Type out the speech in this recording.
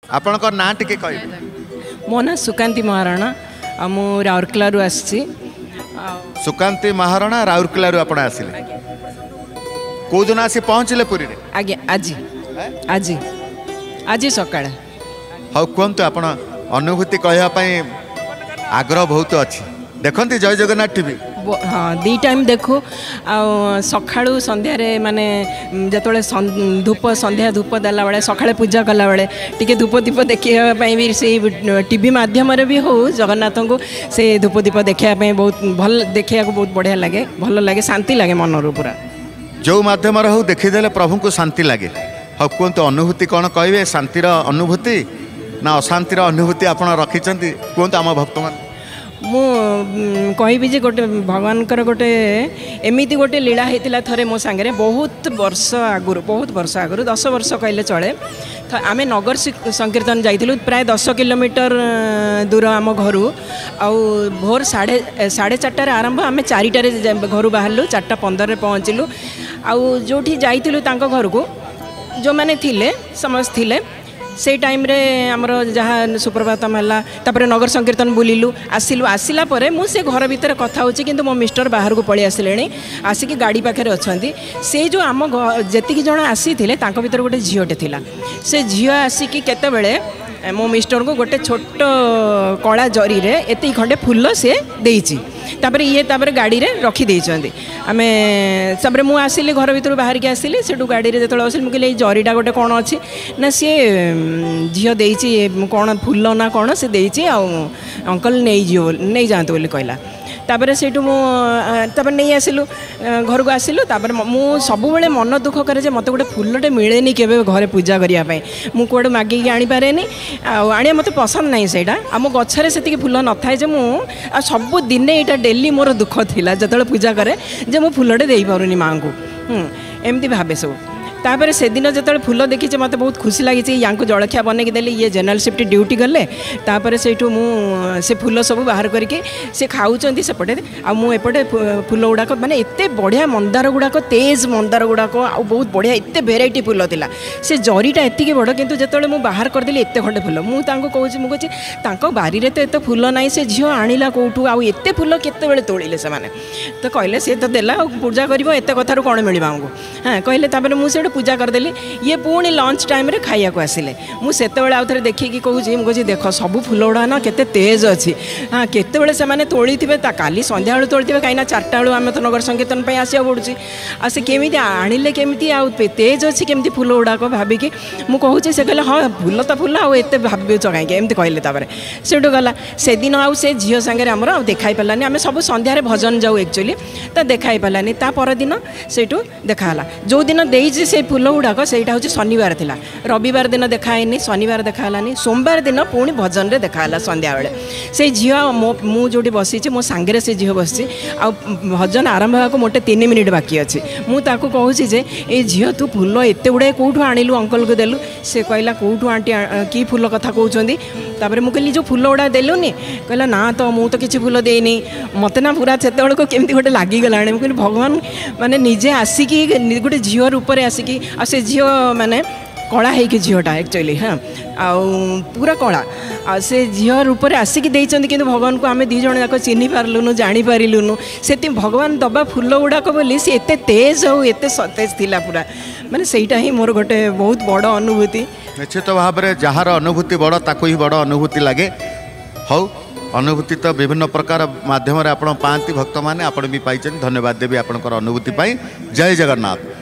आपणकर ना टिके कहि मो ना सुकांती महाराणा आ मु राउरकेला आसी सुकांती महाराणा राउरकेला आपण आसिले को दिन आसी पहुँचले पुरी रे आगे आज आज आज सकाळ हाउ कहतु आपण अनुभूति कहवाई आग्रह बहुत अच्छी देखते जय जगन्नाथ टीवी हाँ दी टाइम देखो सकाळु संध्यारे माने जतले धूप संध्या धूप देला बेले सकाळे पूजा कला बेले टिके धूप दीप देखापी भी से टीवी माध्यम भी हो जगन्नाथ को से धूप दीप देखापी बहुत भल देखा बहुत बढ़िया लगे भल लगे शांति लगे मनरू पूरा जो माध्यम हो देखीदे प्रभु को शांति लगे हाँ कहतु अनुभूति कौन कहे शांतिर अनुभूति ना अशांतिर अनुभूति आप रखिंट कहतु आम भक्त मान मु कहि जे गोटे भगवान गोटे एमती गोटे लीला होता थरे मो सांगे बहुत वर्ष आगुरी 10 वर्ष कहले चले आमे नगर संकीर्तन जाइलु प्राय 10 किलोमीटर दूर आम घर भोर 4:30 आरंभ आम 4टार घर बाहरलु 4:15 पहुँचलु आउ जो जाइलु घर को जो मैंने थिले समस्त थिले से टाइम रे आमर जहाँ सुप्रभातम है नगर संकीर्तन बुलिलु आसिलु आसिला परे मु से घर भितर कथा होची किंतु मो मिस्टर बाहर को पळि आसिलेनी आसिकी गाड़ी पाखे अछंती से जो आम जेतिकी जण आसी थिले तांको भितर गोटे झियोटे थिला से झियो आसिकी केते बेले मो मिस्टर को गोटे छोट कला जरी रे एति खंडे फूल से देइची तापर ये तापर गाड़ी रे रखी देइचंदी आमे सबरे मु आसिले घर भीतर बाहर के आसिले सेटू गाड़ी रे जतले आसिल मुके ले जरीटा गोटे कोन अछि ना से झियो देइची कोन फूल ना कोन से देइची आ अंकल नै जांतु बोली कहला तापर सेटू मु तापर नहीं आसिलु घर को आसिलु तापर मु सबु बेले मन दुख करे जे मते गोटे फूलटे मिलेनी केबे घरे पूजा करिया पई मु कोड मागी के आनी पारेनी आनिया मते पसंद नहीं सेटा आम गछरे सेति फूल न थाए जे मु सब दिन एटा डेली मोर दुख थिला जतले पूजा करे जे मु फूलटे देई पारुनी मां को एमती भाबे सब तापर से दिन जो फूल देखी मत बहुत खुशी लगी या जलखिया बनई देली ये जनरल शिफ्ट ड्यूटी गले तापर से से फूल सब बाहर करके से खाऊँ सेपटे आउपटे फूल गुड़ाक माने एते बढ़िया मंदार गुड़ाक तेज मंदार गुड़ाक आ बहुत बढ़िया एते भेराइटी फूल थिला से जरीटा एतिक बड़ किंतु जो मुझे बाहर करदेली एते खंडे फूल मुझे बारी रे तो एत फूल ना से झील आणिला कौटू आउ एते फूल केते तोड़िले से तो कहले सी तो देला पूजा कर एत कथार कौन मिल आमको हाँ कहले मुझे पूजा करदेली ये पुणी लंच टाइम रे खाइया को आसिले मुझे आउ थे देखिकी कहूँ देख सब फूल गुड़ा ना केते तेज अच्छी हाँ केते से तोड़ी थे काली संध्या बेलू तोड़ी थे कहीं 4टा बेलू आम तो नगर संकीर्तन आसा पड़ुची आ से केमी आणिले केमी आ तेज अच्छी केमी फूल गुड़ाक भाविकी मुझे कहूँ से कहले हाँ फूल तो फूल आते भाव कहीं एमती कहले से गला से दिन आउ से झील सांगे आमर आ देखा पारानी आम सब संध्यारे भजन जाऊ एक्चुअली तो देखा पारानी ता पर दिन से देखाला जो दिन देजी से फूल गुड़ाक से हूँ शनिवार थिला रविवार दिन देखाएनी शनिवार देखालानी सोमवार दिन पुणी भजन रे देखाला संध्या बेले से झील मु जो बसी मो सांगे से झील बसी आ भजन आरंभ होगा मोटे 3 मिनिट बाकी अच्छी मुझे कहूँ जे ए झील तू फूल एत गुड़ाए कौटू आणिलु अंकल को देलु से कहला कौटू आंटी की फूल कथा कहते तापर मुझे कहली जो फूल गुड़ा देलुनी कहला ना तो मुझे तो किसी फूल देनी मत ना पूरा से केमती गोटे लगिगला मुझे भगवान माने निजे आसिकी गोटे झील रूप में आसिकी आ से झील माने कला है कि झीलटा एक्चुअली हाँ आउ पूरा कला आ से झील रूप में आसिकी देइचंदी किंतु भगवान को आम 2 जण जाक चिन्हि पार्लुनु जानी पारिलुनु से भगवान दबा फूल गुड़ाक बोली सी एते तेज हो एते सतेज थिला पूरा माने सेटा ही मोर गोटे बहुत बड़ अनुभूति निश्चित भाव में जार अनुभूति बड़ ताकू ही बड़ अनुभूति लगे हौ अनुभूति तो विभिन्न प्रकार माध्यम आप पाती भक्त मैंने आप भी पाई धन्यवाद देवी आपंकर अनुभूति जय जगन्नाथ।